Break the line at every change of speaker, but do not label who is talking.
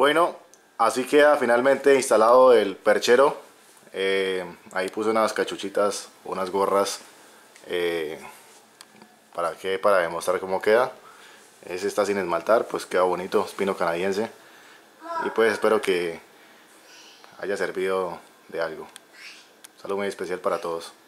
Bueno, así queda finalmente instalado el perchero. Ahí puse unas cachuchitas, unas gorras, eh, para demostrar cómo queda. Ese está sin esmaltar, pues queda bonito, es pino canadiense. Y pues espero que haya servido de algo. Un saludo muy especial para todos.